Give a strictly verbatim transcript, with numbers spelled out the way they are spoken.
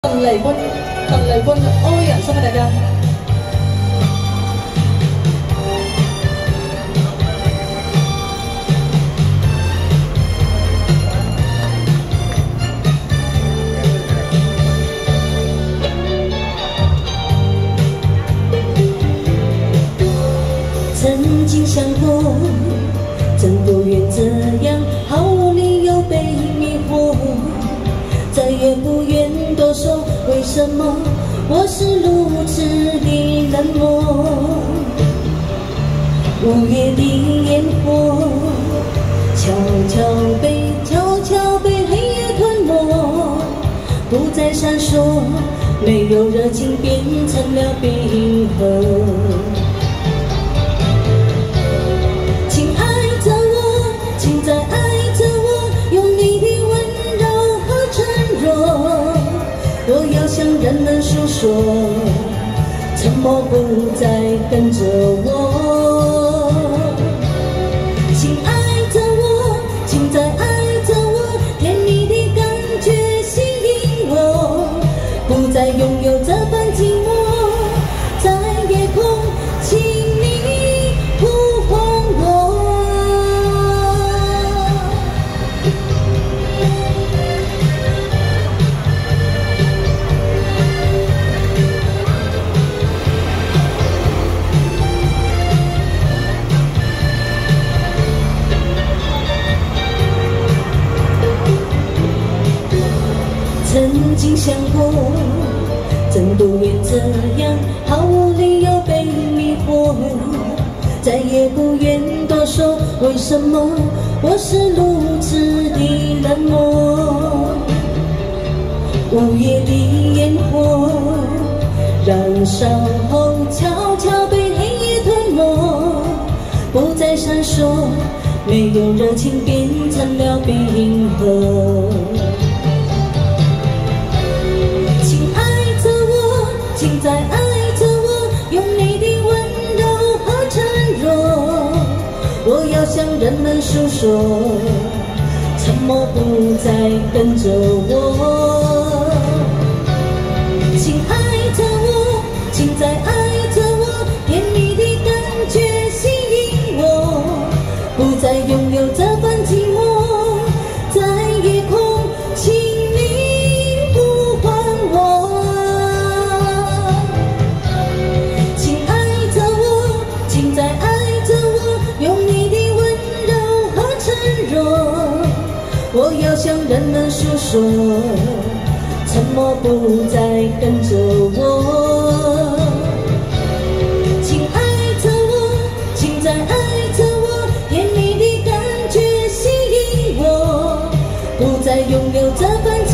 陈黎君，陈黎君 ，O 人送俾大家。 曾经想过，真不愿这样毫无理由被迷惑，再也不愿多说为什么我是如此的冷漠。午夜的烟火，悄悄被悄悄被黑夜吞没，不再闪烁，没有热情变成了冰河。若要向人们诉说，沉默不再跟着我。请爱着我，请再爱着我，甜蜜的感觉吸引我，不再拥有这份寂寞，在夜空，请你呼唤我。曾经想过，真不愿这样毫无理由被迷惑，再也不愿多说为什么我是如此的冷漠。午夜的烟火燃烧后，悄悄被黑夜吞没，不再闪烁，没有热情变成了冰河。请再爱着我，用你的温柔和沉弱。若要向人们诉说，沉默不再跟着我。请爱着我，请再爱着我，甜蜜的感觉吸引我，不再拥有这份寂寞，在夜空，请你呼唤我。我要向人们诉说，沉默不再跟着我。请爱着我，请再爱着我，甜蜜的感觉吸引我，不再拥有这份